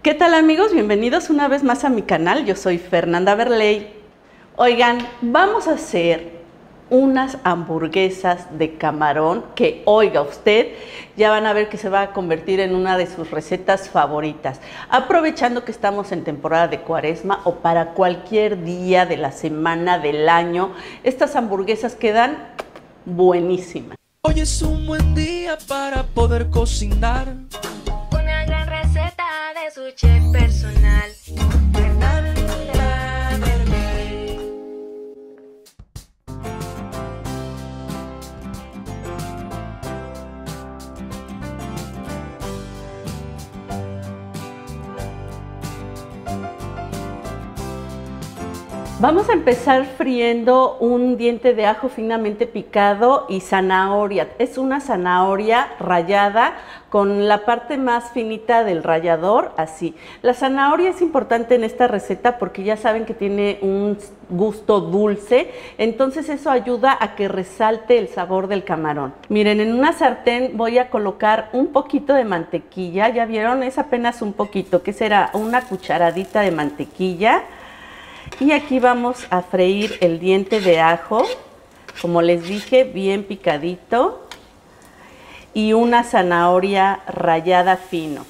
¿Qué tal amigos? Bienvenidos una vez más a mi canal. Yo soy Fernanda Berley. Oigan, vamos a hacer unas hamburguesas de camarón que, oiga usted, ya van a ver que se va a convertir en una de sus recetas favoritas. Aprovechando que estamos en temporada de Cuaresma o para cualquier día de la semana, del año, estas hamburguesas quedan buenísimas. Hoy es un buen día para poder cocinar. Una gran receta de su chef personal, Fernanda Berley. Vamos a empezar friendo un diente de ajo finamente picado y zanahoria. Es una zanahoria rallada con la parte más finita del rallador, así. La zanahoria es importante en esta receta porque ya saben que tiene un gusto dulce, entonces eso ayuda a que resalte el sabor del camarón. Miren, en una sartén voy a colocar un poquito de mantequilla, ya vieron, es apenas un poquito, que será una cucharadita de mantequilla. Y aquí vamos a freír el diente de ajo, como les dije, bien picadito, y una zanahoria rallada fino.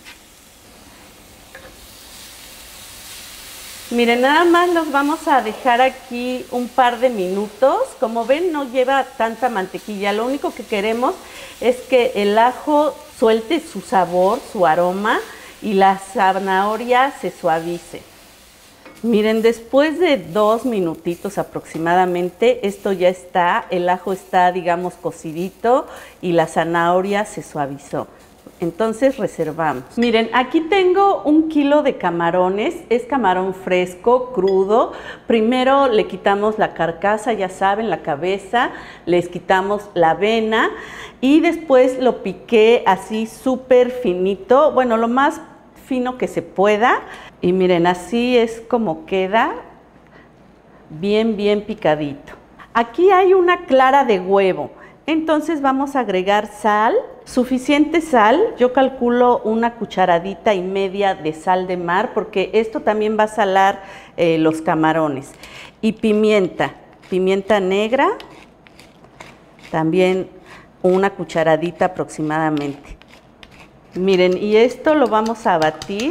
Miren, nada más los vamos a dejar aquí un par de minutos. Como ven, no lleva tanta mantequilla. Lo único que queremos es que el ajo suelte su sabor, su aroma, y la zanahoria se suavice. Miren, después de 2 minutitos aproximadamente, esto ya está, el ajo está, digamos, cocidito y la zanahoria se suavizó. Entonces reservamos. Miren, aquí tengo 1 kilo de camarones, es camarón fresco, crudo. Primero le quitamos la carcasa, ya saben, la cabeza, les quitamos la vena y después lo piqué así súper finito, bueno, lo más fino que se pueda. Y miren, así es como queda, bien picadito. Aquí hay una clara de huevo, entonces vamos a agregar sal, suficiente sal. Yo calculo 1,5 cucharaditas de sal de mar, porque esto también va a salar los camarones. Y pimienta negra, también 1 cucharadita aproximadamente. Miren, y esto lo vamos a batir.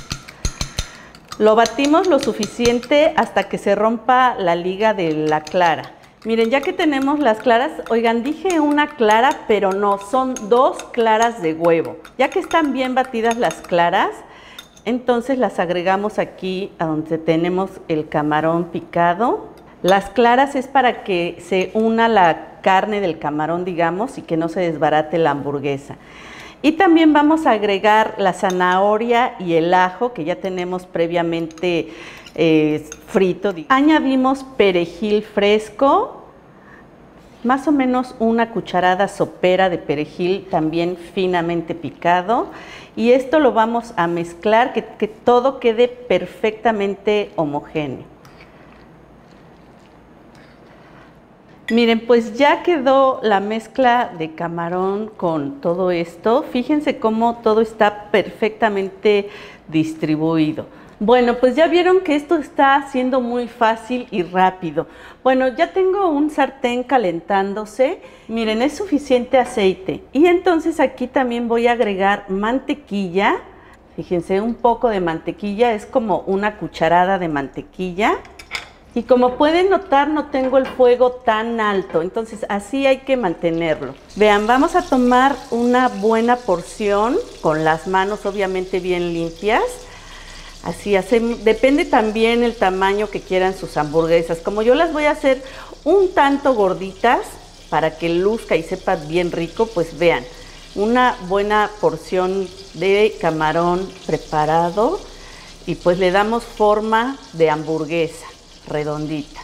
Lo batimos lo suficiente hasta que se rompa la liga de la clara. Miren, ya que tenemos las claras, oigan, dije 1 clara, pero no, son 2 claras de huevo. Ya que están bien batidas las claras, entonces las agregamos aquí a donde tenemos el camarón picado. Las claras es para que se una la carne del camarón, digamos, y que no se desbarate la hamburguesa. Y también vamos a agregar la zanahoria y el ajo que ya tenemos previamente frito. Añadimos perejil fresco, más o menos 1 cucharada sopera de perejil también finamente picado. Y esto lo vamos a mezclar, que todo quede perfectamente homogéneo. Miren, pues ya quedó la mezcla de camarón con todo esto. Fíjense cómo todo está perfectamente distribuido. Bueno, pues ya vieron que esto está siendo muy fácil y rápido. Bueno, ya tengo un sartén calentándose. Miren, es suficiente aceite. Y entonces aquí también voy a agregar mantequilla. Fíjense, un poco de mantequilla, es como 1 cucharada de mantequilla. Y como pueden notar, no tengo el fuego tan alto, entonces así hay que mantenerlo. Vean, vamos a tomar una buena porción, con las manos obviamente bien limpias. Así hacemos, depende también el tamaño que quieran sus hamburguesas. Como yo las voy a hacer un tanto gorditas, para que luzca y sepa bien rico, pues vean, una buena porción de camarón preparado y pues le damos forma de hamburguesa redondita.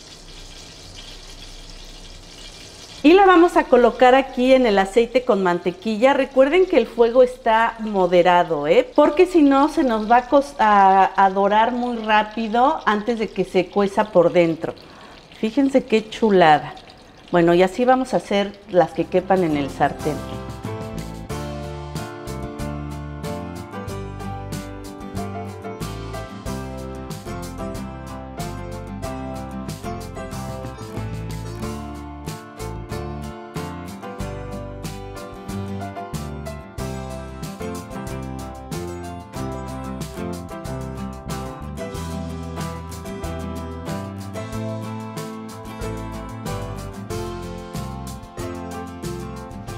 Y la vamos a colocar aquí en el aceite con mantequilla. Recuerden que el fuego está moderado, porque si no se nos va a dorar muy rápido antes de que se cueza por dentro. Fíjense qué chulada. Bueno, y así vamos a hacer las que quepan en el sartén.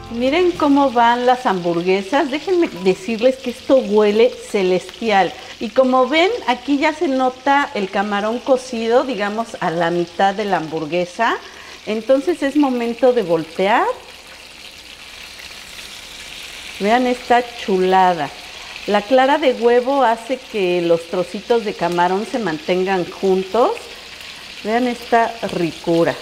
Miren cómo van las hamburguesas. Déjenme decirles que esto huele celestial. Y como ven, aquí ya se nota el camarón cocido, digamos, a la mitad de la hamburguesa. Entonces es momento de voltear. Vean esta chulada. La clara de huevo hace que los trocitos de camarón se mantengan juntos. Vean esta ricura.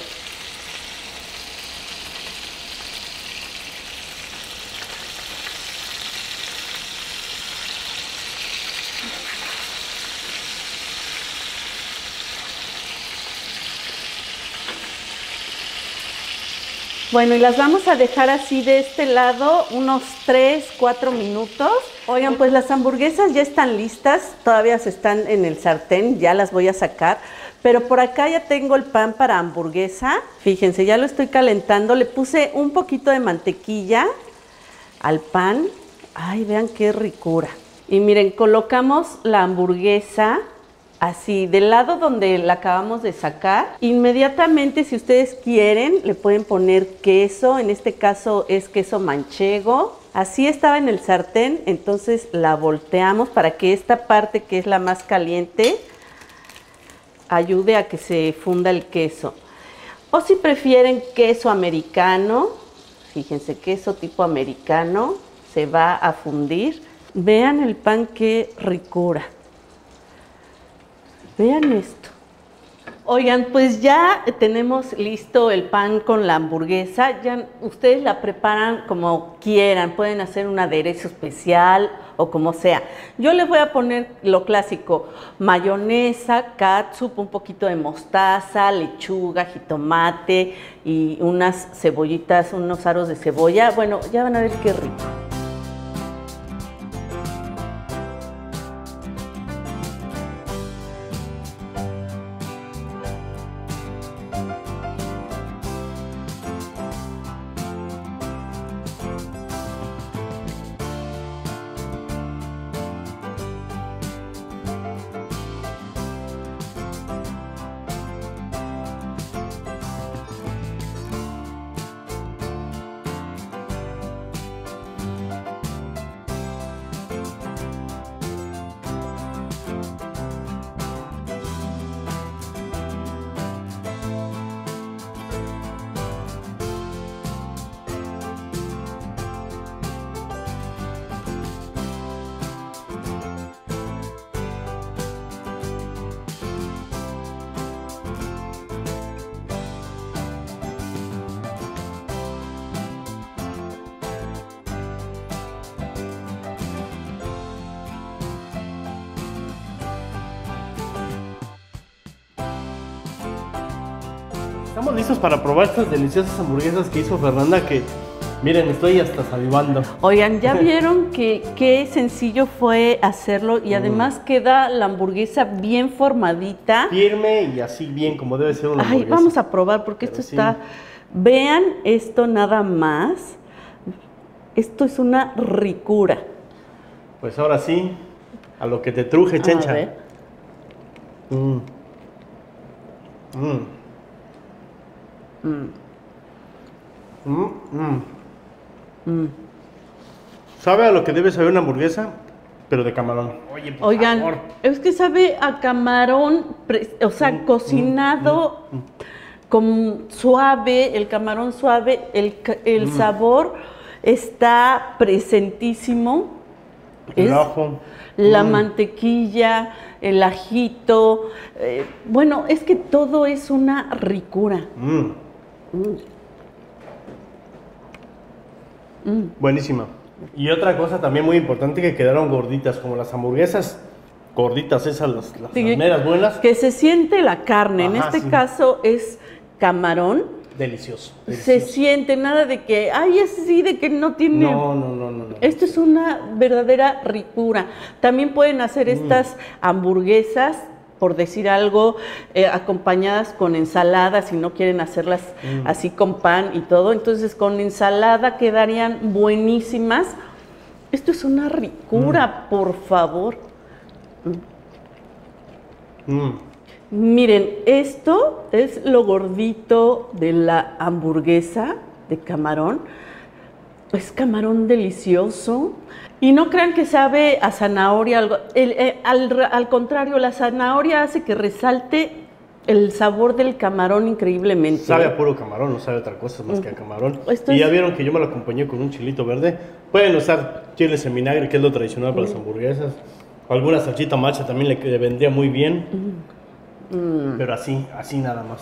Bueno, y las vamos a dejar así de este lado unos 3, 4 minutos. Oigan, pues las hamburguesas ya están listas, todavía se están en el sartén, ya las voy a sacar. Pero por acá ya tengo el pan para hamburguesa. Fíjense, ya lo estoy calentando. Le puse un poquito de mantequilla al pan. Ay, vean qué ricura. Y miren, colocamos la hamburguesa así, del lado donde la acabamos de sacar. Inmediatamente, si ustedes quieren, le pueden poner queso. En este caso es queso manchego. Así estaba en el sartén, entonces la volteamos para que esta parte, que es la más caliente, ayude a que se funda el queso. O si prefieren queso americano, fíjense, queso tipo americano, se va a fundir. Vean el pan, qué ricura. Vean esto. Oigan, pues ya tenemos listo el pan con la hamburguesa. Ya ustedes la preparan como quieran. Pueden hacer un aderezo especial o como sea. Yo les voy a poner lo clásico: mayonesa, catsup, un poquito de mostaza, lechuga, jitomate y unas cebollitas, unos aros de cebolla. Bueno, ya van a ver qué rico. Estamos listos para probar estas deliciosas hamburguesas que hizo Fernanda, que miren, estoy hasta salivando. Oigan, ¿ya vieron qué sencillo fue hacerlo? Y además queda la hamburguesa bien formadita. Firme y así bien, como debe ser una hamburguesa. Ay, vamos a probar porque esto está... Sí. Vean esto nada más. Esto es una ricura. Pues ahora sí, a lo que te truje, Chencha. A ver. Sabe a lo que debe saber una hamburguesa, pero de camarón. Oye, oigan, favor. Es que sabe a camarón, o sea, cocinado con suave, el camarón suave, el sabor está presentísimo. El ajo. La mantequilla, el ajito, bueno, es que todo es una ricura. Buenísima. Y otra cosa también muy importante, que quedaron gorditas, como las hamburguesas gorditas, esas las sí, meras buenas. Que se siente la carne, en este caso es camarón. Delicioso, delicioso. Se siente, nada de que, ay, es así, de que no tiene... No. Esto es una verdadera ricura. También pueden hacer estas hamburguesas, por decir algo, acompañadas con ensalada, si no quieren hacerlas así con pan y todo. Entonces con ensalada quedarían buenísimas. Esto es una ricura, por favor. Miren, esto es lo gordito de la hamburguesa de camarón. Es camarón delicioso. Y no crean que sabe a zanahoria. Al contrario, la zanahoria hace que resalte el sabor del camarón increíblemente. Sabe a puro camarón, no sabe otra cosa más que a camarón. Esto Y ya es- vieron que yo me lo acompañé con un chilito verde. Pueden usar chiles en vinagre, que es lo tradicional para las hamburguesas. Alguna salsita macha también le vendría muy bien. Pero así nada más.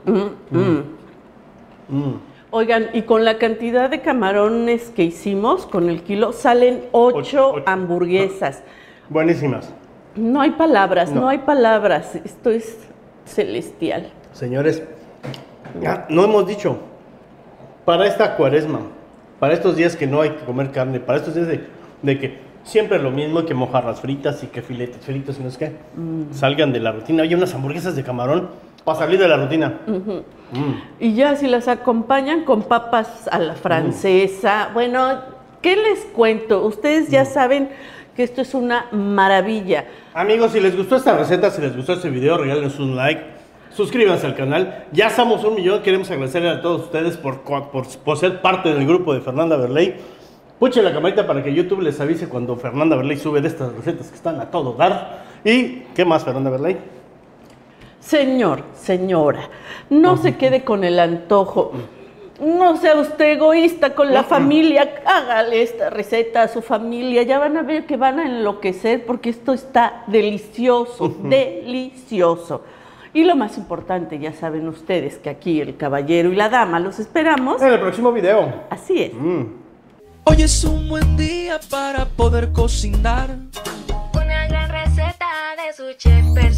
Oigan, y con la cantidad de camarones que hicimos, con el kilo, salen 8 Ocho. hamburguesas. Buenísimas. No hay palabras, No. no hay palabras. Esto es celestial. Señores, no hemos dicho, para esta cuaresma, para estos días que no hay que comer carne, para estos días de que siempre lo mismo, que mojarras fritas y que filetes fritos y no sé qué, salgan de la rutina. Oye, unas hamburguesas de camarón para salir de la rutina. Y ya si las acompañan con papas a la francesa, bueno, ¿qué les cuento? Ustedes ya saben que esto es una maravilla. Amigos, si les gustó esta receta, si les gustó este video, regálenos un like, suscríbanse al canal. Ya somos 1 millón, queremos agradecerle a todos ustedes por ser parte del grupo de Fernanda Verley. Puchen la campanita para que YouTube les avise cuando Fernanda Verley sube de estas recetas que están a todo dar. ¿Y qué más, Fernanda Verley? Señor, señora, no se quede con el antojo. No sea usted egoísta con la familia. Hágale esta receta a su familia. Ya van a ver que van a enloquecer porque esto está delicioso, delicioso. Y lo más importante, ya saben ustedes que aquí el caballero y la dama los esperamos. En el próximo video. Así es. Hoy es un buen día para poder cocinar. Una gran receta de su chef